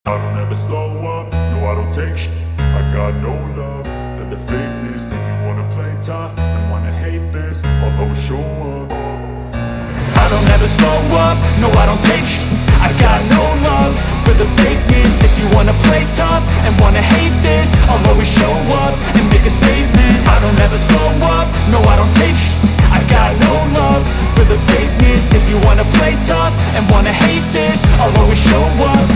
I don't ever slow up, no I don't take shit. I got no love for the fakeness. If you wanna play tough and wanna hate this, I'll always show up. I don't ever slow up, no I don't take shit. I got no love for the fakeness. If you wanna play tough and wanna hate this, I'll always show up and make a statement. I don't ever slow up, no I don't take shit. I got no love for the fakeness. If you wanna play tough and wanna hate this, I'll always show up